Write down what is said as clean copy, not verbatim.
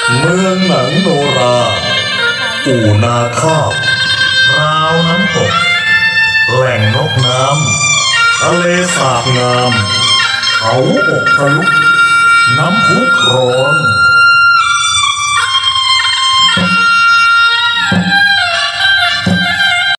เมืองหนังโนราอู่นาข้าวราวน้ำตกแหล่งนกน้ำทะเลสาบงามเขาอกทะลุน้ำพุร้อน